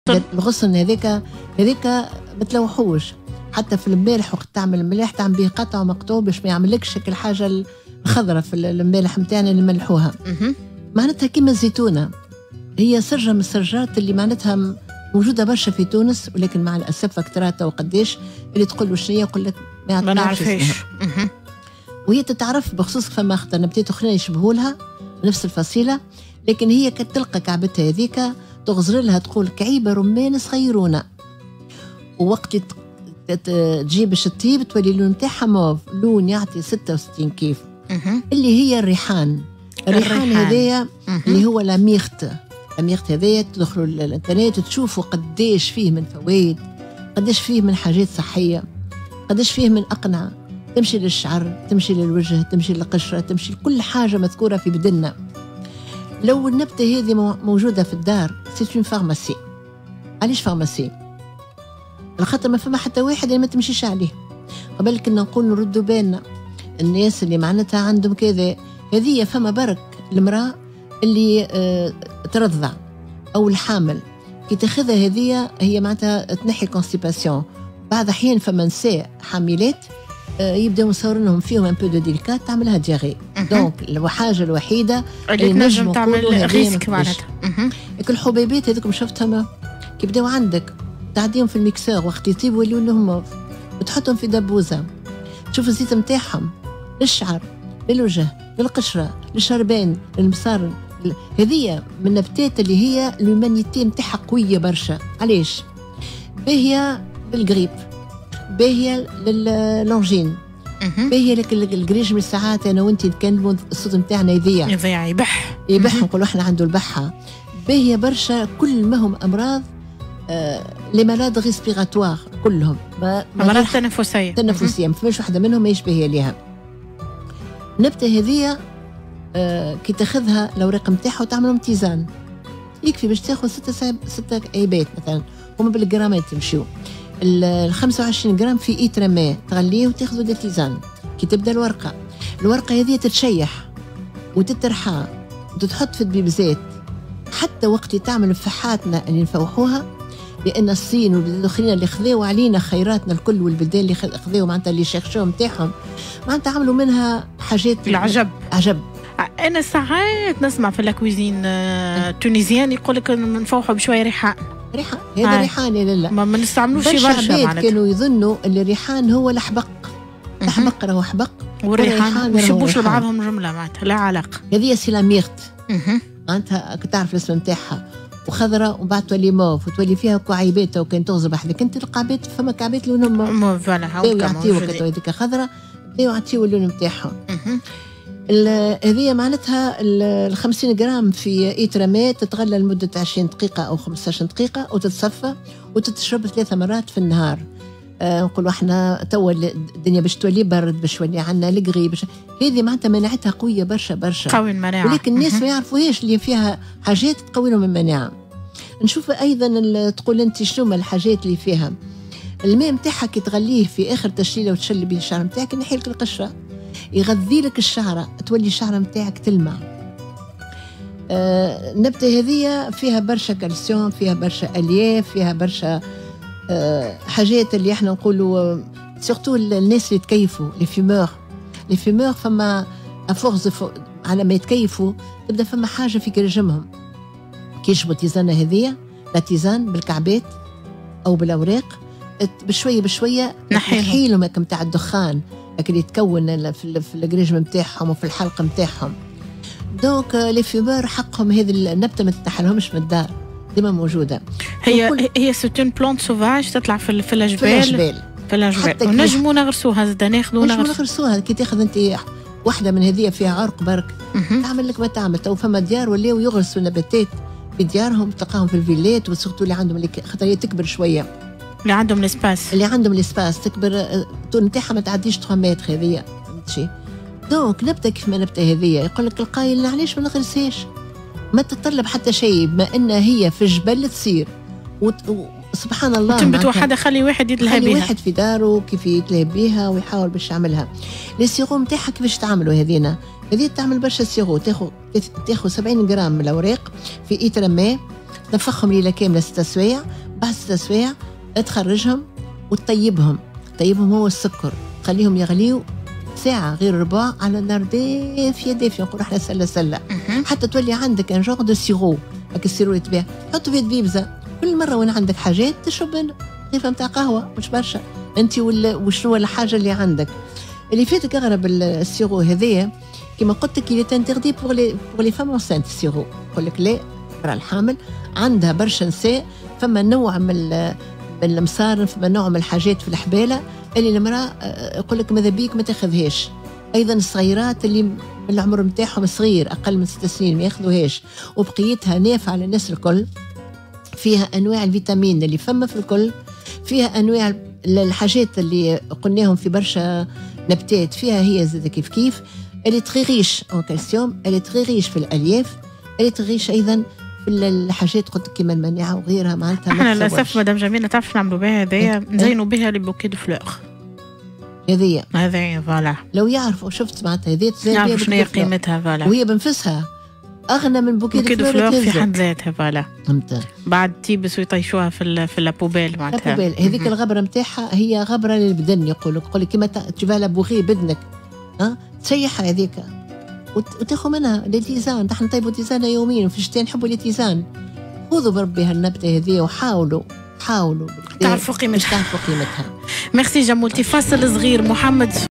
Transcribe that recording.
الغصن هذاك ما تلوحوش. حتى في المالح وقت تعمل الملاح تعمل به قطع ومقطوع باش ما يعملكش الحاجه الخضراء في المالح نتاعنا اللي ملحوها. معناتها كيما الزيتونه، هي سرجه من السرجات اللي معناتها موجوده برشا في تونس، ولكن مع الاسف اكثرتها وقداش اللي تقول له شنو يقول لك ما نعرفهاش. وهي تتعرف بخصوص فما اخطر نباتات اخرين يشبهوا لها نفس الفصيله، لكن هي كتلقى كعبتها هذيك تغزر لها تقول كعيبه رمان صغيرونه، ووقت تجيب الشطيب تولي اللون نتاعها موف، لون يعطي 66 كيف. اللي هي الريحان هذايا اللي هو لاميخت هذايا تدخلوا الانترنت تشوفوا قديش فيه من فوائد، قديش فيه من حاجات صحيه، قديش فيه من اقنعه تمشي للشعر، تمشي للوجه، تمشي للقشره، تمشي لكل حاجه مذكوره في بدننا. لو النبته هذه موجوده في الدار سي فارماسي. علاش فارماسي؟ الخاطر ما فما حتى واحد اللي ما تمشيش عليه. قبل كنا نقول نردوا بالنا الناس اللي معناتها عندهم كذا، هذه فما برك المراه اللي ترضع او الحامل كي تاخذها هذه هي معناتها تنحي كونستيباسيون. بعض احيان فما نساء حاملات يبداو يصورونهم فيهم ان بو دو ديليكات تعملها دياري. دونك الحاجه الوحيده اللي نجم تعمل ريسك معناتها الحبيبات هذوكم شفتهم كي بداو عندك تعديهم في الميكسور وقت يطيبوا يولوا لهم وتحطهم في دبوزه، تشوف الزيت نتاعهم للشعر للوجه للقشره للشربان للمصار. هذه من النباتات اللي هي الهيومانيتي نتاعها قويه برشا. علاش؟ باهيه للغريب، باهيه للونجين، باهيه لك الجريج من ساعات انا وانت نتكلموا الصوت نتاعنا يضيع يبح نقولوا احنا عنده البحه. باهيه برشا كل ما هم امراض لي مالاد ريسبيراتوار كلهم امراض تنفسيه ما فماش واحده منهم ما يشبه ليها. النبته هذه كي تاخذها الاوراق نتاعها وتعملهم تيزان يكفي باش تاخذ 6 عيبات مثلا، هما بالجرامات تمشيو. ال 25 جرام في إيتر ماء تغليه وتاخذوا دي تيزان. كي تبدا الورقه هذه تتشيح وتترحى وتتحط في البيبزات. حتى وقت تعمل فحاتنا اللي نفوحوها، لان الصين والبلدان الاخرين اللي خذاو علينا خيراتنا الكل والبلدان اللي خذاو معناتها اللي شيخشوا نتاعهم معناتها عملوا منها حاجات عجب. انا ساعات نسمع في الكويزين تونيزيان يقول لك نفوحوا بشويه ريحان هذا ريحان لا ما نستعملوش برشا معناتها. كانوا يظنوا اللي الريحان هو الحبق. الحبق راهو حبق والريحان ما يشبوش لبعضهم جمله معناتها لا علاقه. هذه سيلاميرت معناتها تعرف الاسم نتاعها وخضراء وبعد تولي موف وتولي فيها كعيبات وكان تغزب حدك انت القعبات فما كعبات لونهم موف فوالا هاو يعطيوك هذيك خضراء يعطيو اللون نتاعهم. هذه معناتها ال 50 جرام في إيتر ماء تتغلى لمدة 20 دقيقة أو 15 دقيقة وتتصفى وتتشرب 3 مرات في النهار. نقولوا احنا توا الدنيا باش تولي برد باش تولي عندنا القري هذه معناتها مناعتها قوية برشا قوي المناعة، ولكن الناس ما يعرفوهاش اللي فيها حاجات تقوي لهم المناعة. نشوف أيضا تقول أنت شنو الحاجات اللي فيها. الماء نتاعها كي تغليه في آخر تشليلة وتشلي به الشعر نتاعك ينحي لك القشرة، يغذي لك الشعرة، تولي الشعرة نتاعك تلمع. النبتة هذه فيها برشا كالسيوم، فيها برشا ألياف، فيها برشا حاجات اللي احنا نقولوا سورتو الناس اللي تكيفوا لي فيمور فما افورس على ما يتكيفوا تبدا فما حاجه في كرجمهم كي يشربوا تيزانه هذه لا تيزان بالكعبات او بالاوراق بشويه نحي لهم نتاع الدخان اللي يتكون في الجريج نتاعهم وفي الحلق نتاعهم. دونك لي فيمور حقهم هذه النبته ما تتنحلهمش من الدار، ديما موجوده. هي سيتون بلانت سوفاج تطلع في الجبال ونجموا نغرسوها زاد نغرسوها كي تاخذ انت واحده من هذه فيها عرق برك تعمل لك ما تعمل. تو فما ديار ولاو يغرسوا نباتات في ديارهم تلقاهم في الفيلات وسورتو اللي عندهم خاطر تكبر شويه اللي عندهم الاسباس تكبر الطول نتاعها ما تعديش 3 متر هذه فهمتي. دونك نبته كيف ما نبته هذه يقول لك القايل علاش ما نغرسهاش، ما تتطلب حتى شيء بما ان هي في الجبل تصير سبحان الله تنبت وحده خلي واحد يدلها بها، واحد في داره كيف يتلهى بها ويحاول باش يعملها. لي سيرو نتاعها كيفاش تعملوا هذه تعمل برشا سيرو. تاخذ 70 جرام من الاوراق في إيتر ماء تنفخهم ليله كامله 6 سوايع. بعد 6 سوايع تخرجهم وتطيبهم. طيبهم هو السكر، تخليهم يغليوا ساعة غير ربع على نار دافية دافية، نقول احنا سلة حتى تولي عندك ان جوغ دو سيرو. هاك السيرو يتباع حط فيه دبيبزة كل مرة وين عندك حاجات تشرب قيفة متاع قهوة مش برشا انت وشنو الحاجة اللي عندك. اللي فاتك اغرب السيرو هذايا كما قلت لك اللي تنتردي بور لي فام انسانت. السيرو يقول لك لا، المرأة الحامل عندها برشا نساء فما نوع من المصارن، فما نوع من الحاجات في الحبالة اللي المرأة يقول لك ماذا بيك ما تاخذهاش. ايضا الصغيرات اللي من العمر نتاعهم صغير اقل من 6 سنين ما ياخذوهاش، وبقيتها نافعه للناس الكل. فيها انواع الفيتامين اللي فما في الكل، فيها انواع الحاجات اللي قلناهم في برشا نباتات فيها هي زاد كيف اللي تغيغيش او كالسيوم، اللي تغيغيش في الالياف، اللي تغيغيش ايضا في الحاجات قلت كيما المناعه وغيرها. معناتها احنا للاسف مدام جميله تعرف نعملوا بها هذايا، نزينوا بها لي بوكي دو فلور هذايا فوالا. لو يعرفوا شفت معناتها هذه تزين بها شنو هي قيمتها فوالا، وهي بنفسها اغنى من بوكي دو فلور في حد ذاتها فوالا. بعد تيبس ويطيشوها في اللابوبيل معناتها. هذيك الغبره نتاعها هي غبره للبدن، يقول لك كيما تجيبها لبوغي بدنك تسيح هذيك وتاخذ منها للتيزان. نحن نطيبوا تيزانه يوميا في الشتاء نحبوا التيزان. خذوا بربي هالنبته هذه وحاولوا تعرفوا قيمتها. ميرسي جمولتي. فاصل صغير محمد